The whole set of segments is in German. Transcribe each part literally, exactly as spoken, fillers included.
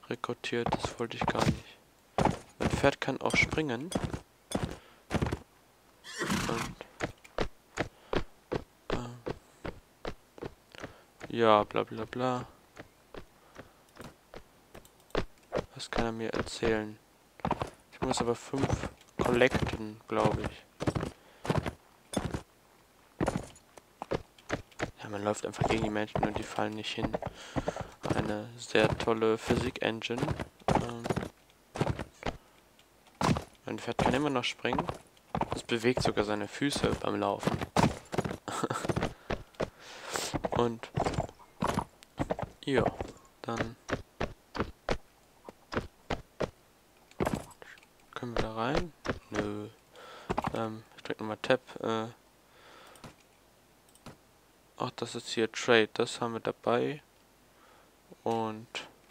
rekrutiert, das wollte ich gar nicht. Mein Pferd kann auch springen. Und, äh, ja, bla bla bla. Was kann er mir erzählen? Ich muss aber fünf collecten, glaube ich. Ja, man läuft einfach gegen die Menschen und die fallen nicht hin. Eine sehr tolle Physik-Engine. Ähm, mein Pferd kann immer noch springen. Es bewegt sogar seine Füße beim Laufen. Und ja, dann können wir da rein. Nö. Ähm, ich drücke nochmal Tab. Äh, ach, das ist hier Trade. Das haben wir dabei. Und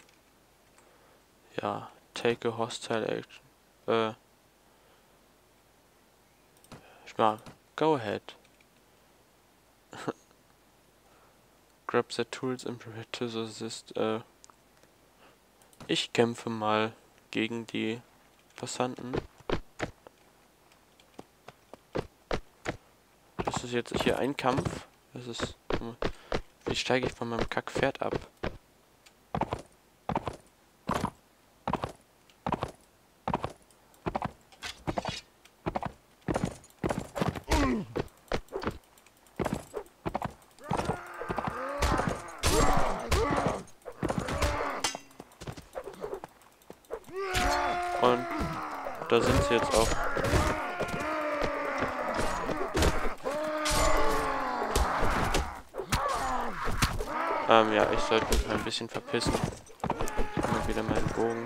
ja, take a hostile action. Äh, ich mag. Go ahead. Grab the tools and prepare to assist. Äh, ich kämpfe mal gegen die Passanten. Das ist jetzt hier ein Kampf. Das ist. Wie steige ich von meinem Kackpferd ab? Und da sind sie jetzt auch. Ähm, ja, ich sollte mich mal ein bisschen verpissen. Ich habe mal wieder meinen Bogen.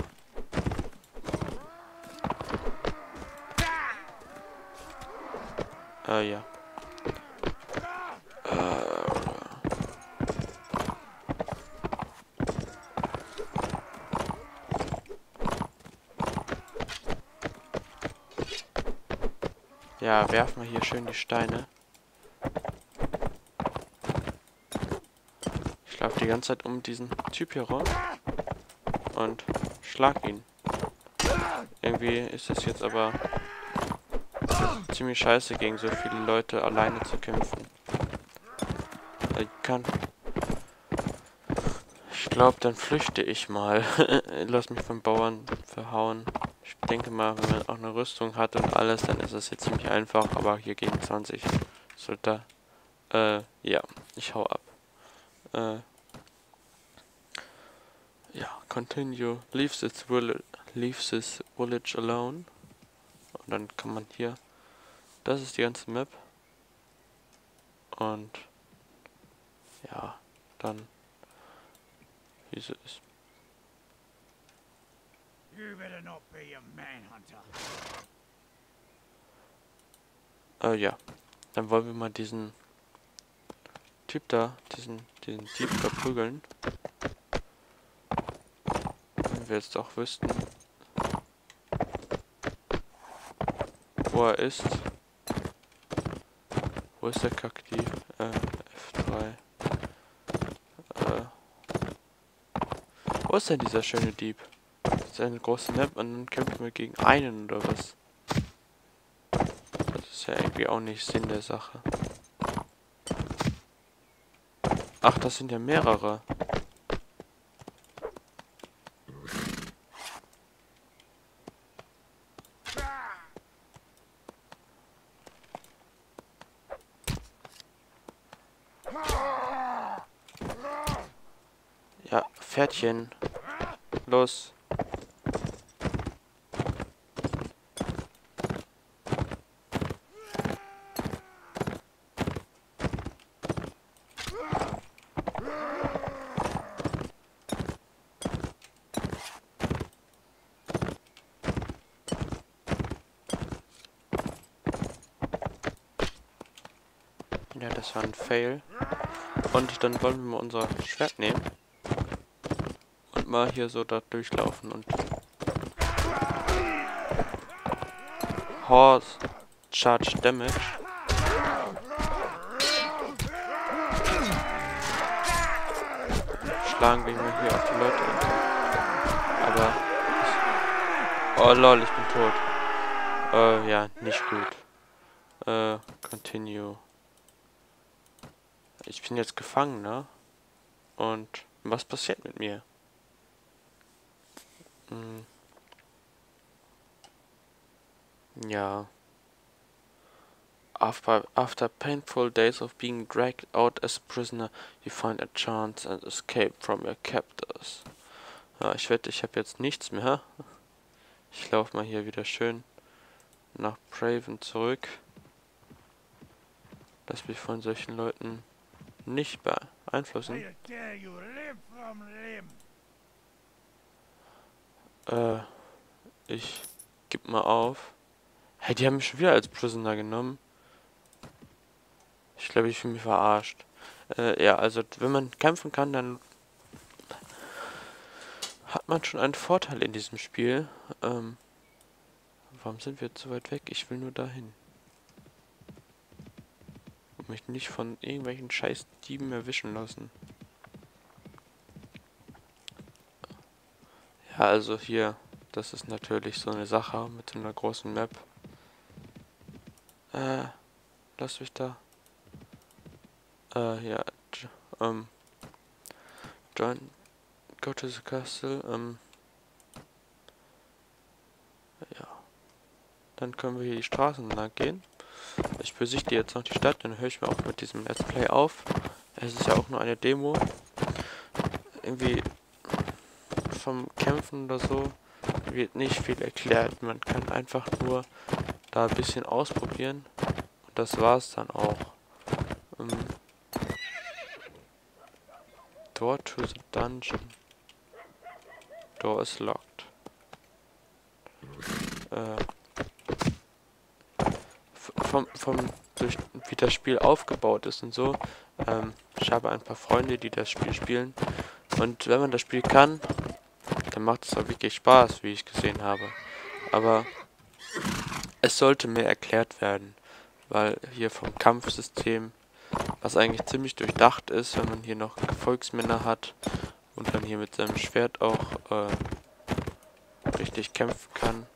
Äh, ja. Äh. Ja, werfen wir hier schön die Steine. Ich laufe die ganze Zeit um diesen Typ hier rum und schlag ihn. Irgendwie ist es jetzt aber ziemlich scheiße, gegen so viele Leute alleine zu kämpfen. Ich kann... Ich glaube, dann flüchte ich mal. Lass mich vom Bauern verhauen. Ich denke mal, wenn man auch eine Rüstung hat und alles, dann ist es jetzt ziemlich einfach. Aber hier gegen zwanzig Sollte... Äh, ja. Ich hau ab. Äh... Ja, continue. Leave this village, leave this village alone. Und dann kann man hier... Das ist die ganze Map. Und... Ja, dann... Wieso ist... You better not be a manhunter. Äh, ja. Dann wollen wir mal diesen Typ da, diesen, diesen Dieb da prügeln. Wenn wir jetzt auch wüssten, wo er ist. Wo ist der Kackdieb? Äh, F drei. Äh. Wo ist denn dieser schöne Dieb? Das ist eine große Map und dann kämpfen wir gegen einen oder was? Das ist ja irgendwie auch nicht Sinn der Sache. Ach, das sind ja mehrere. Ja, Pferdchen. Los. Ja, das war ein Fail. Und dann wollen wir mal unser Schwert nehmen. Und mal hier so da durchlaufen und... Horse Charge Damage. Schlagen wir hier auf die Leute. Oh lol, ich bin tot. Äh, ja, nicht gut. Äh, continue. Ich bin jetzt gefangen, ne? Und was passiert mit mir? Hm, ja. After, after painful days of being dragged out as prisoner, you find a chance and escape from your captors. Ja, ich wette, ich habe jetzt nichts mehr. Ich laufe mal hier wieder schön nach Praven zurück. Lass mich von solchen Leuten nicht beeinflussen. I tell you, live from limb. Äh, ich geb mal auf. Hey, die haben mich schon wieder als Prisoner genommen. Ich glaube, ich fühle mich verarscht. Äh, ja, also wenn man kämpfen kann, dann hat man schon einen Vorteil in diesem Spiel. Ähm, warum sind wir zu weit weg? Ich will nur dahin. Und mich nicht von irgendwelchen scheiß Dieben erwischen lassen. Ja, also hier, das ist natürlich so eine Sache mit so einer großen Map. Äh, lass mich da. Äh, ja, ähm, join, go to the castle, ähm, ja. Dann können wir hier die Straßen lang gehen. Ich besichtige jetzt noch die Stadt, dann höre ich mir auch mit diesem Let's Play auf. Es ist ja auch nur eine Demo. Irgendwie vom Kämpfen oder so wird nicht viel erklärt. Man kann einfach nur da ein bisschen ausprobieren. Und das war's dann auch. Ähm, Door to the dungeon. Door is locked. Äh, vom, vom, durch, wie das Spiel aufgebaut ist und so. Ähm, ich habe ein paar Freunde, die das Spiel spielen. Und wenn man das Spiel kann, dann macht es auch wirklich Spaß, wie ich gesehen habe. Aber es sollte mehr erklärt werden, weil hier vom Kampfsystem, was eigentlich ziemlich durchdacht ist, wenn man hier noch Gefolgsmänner hat und dann hier mit seinem Schwert auch äh, richtig kämpfen kann.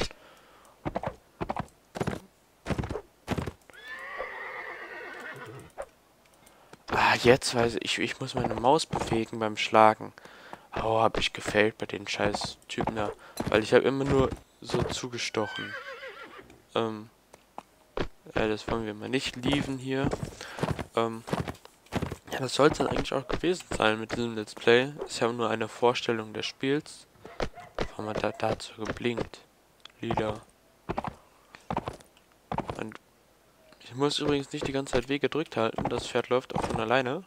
Ah, jetzt weiß ich, ich muss meine Maus bewegen beim Schlagen. Oh, hab ich gefailt bei den scheiß Typen da. Weil ich habe immer nur so zugestochen. Ähm, ja, das wollen wir mal nicht lieben hier. Ähm, ja, das soll es dann eigentlich auch gewesen sein mit diesem Let's Play. Ist ja nur eine Vorstellung des Spiels. Warum hat da dazu geblinkt? Lieder. Und ich muss übrigens nicht die ganze Zeit W gedrückt halten. Das Pferd läuft auch von alleine.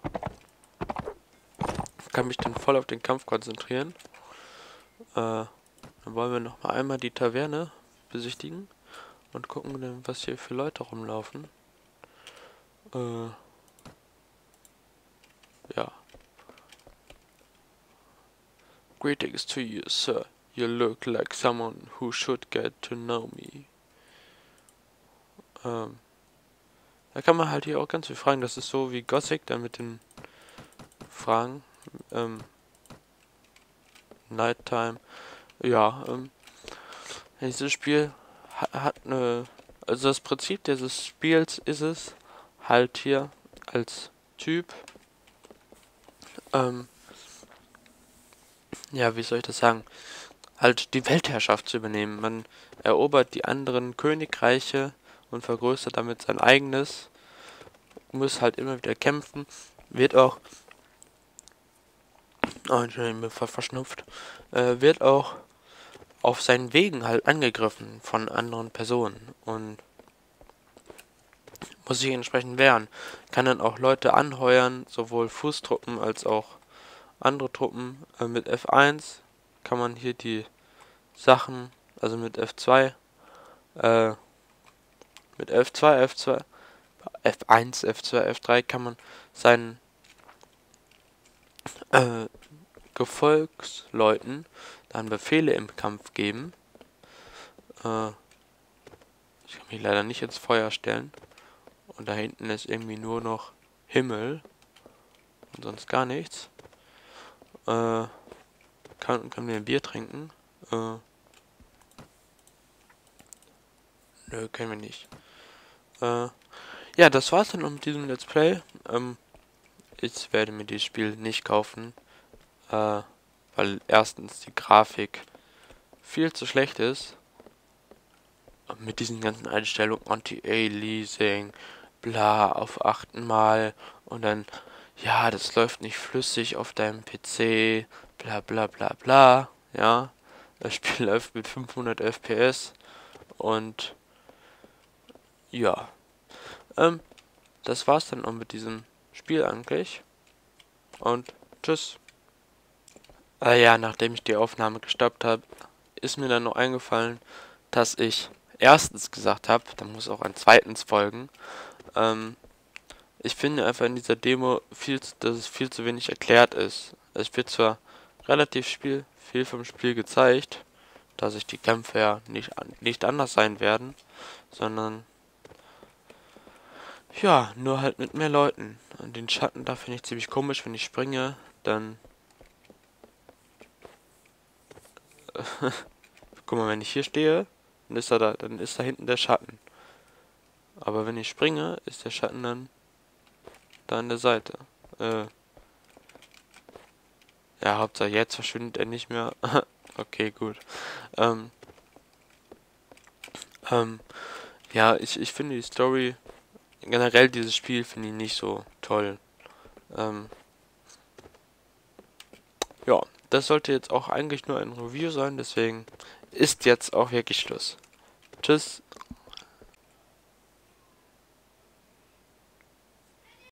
Ich kann mich dann voll auf den Kampf konzentrieren. Äh, dann wollen wir noch mal einmal die Taverne besichtigen und gucken dann, was hier für Leute rumlaufen. Äh, ja. Greetings to you, sir. You look like someone who should get to know me. Ähm, da kann man halt hier auch ganz viel fragen. Das ist so wie Gothic, dann mit den Fragen. Ähm, Nighttime. Ja, ähm, dieses Spiel ha hat eine... Also das Prinzip dieses Spiels ist es, halt hier als Typ, ähm, ja, wie soll ich das sagen, halt die Weltherrschaft zu übernehmen. Man erobert die anderen Königreiche und vergrößert damit sein eigenes, muss halt immer wieder kämpfen, wird auch, oh, ich bin verschnupft, äh, wird auch auf seinen Wegen halt angegriffen von anderen Personen und muss sich entsprechend wehren. Kann dann auch Leute anheuern, sowohl Fußtruppen als auch andere Truppen. Äh, mit F eins kann man hier die Sachen, also mit F zwei, äh, mit F zwei, F zwei, F eins, F zwei, F drei kann man seinen äh, Gefolgsleuten dann Befehle im Kampf geben. Äh, ich kann mich leider nicht ins Feuer stellen. Und da hinten ist irgendwie nur noch Himmel und sonst gar nichts. Äh, kann, kann mir ein Bier trinken. Äh, Nö, kennen wir nicht. Äh, ja, das war's dann mit diesem Let's Play. Ähm, ich werde mir dieses Spiel nicht kaufen, äh, weil erstens die Grafik viel zu schlecht ist. Mit diesen ganzen Einstellungen, Anti-Aliasing, bla, auf achtmal und dann, ja, das läuft nicht flüssig auf deinem P C, bla bla bla bla, ja. Das Spiel läuft mit fünfhundert F P S und ja, ähm, das war's dann auch mit diesem Spiel eigentlich und tschüss. Äh, ja, nachdem ich die Aufnahme gestoppt habe, ist mir dann noch eingefallen, dass ich erstens gesagt habe, da muss auch ein zweitens folgen. Ähm, ich finde einfach in dieser Demo viel, zu- dass es viel zu wenig erklärt ist. Es wird zwar relativ viel, viel vom Spiel gezeigt, da sich die Kämpfe ja nicht, an- nicht anders sein werden, sondern ja, nur halt mit mehr Leuten. Und den Schatten da finde ich ziemlich komisch, wenn ich springe, dann guck mal, wenn ich hier stehe, dann ist da, da dann ist da hinten der Schatten. Aber wenn ich springe, ist der Schatten dann da an der Seite. Äh, ja, Hauptsache jetzt verschwindet er nicht mehr. Okay, gut. Ähm, ähm, ja, ich, ich finde die Story, generell dieses Spiel finde ich nicht so toll. Ähm, ja, das sollte jetzt auch eigentlich nur ein Review sein, deswegen ist jetzt auch wirklich Schluss. Tschüss.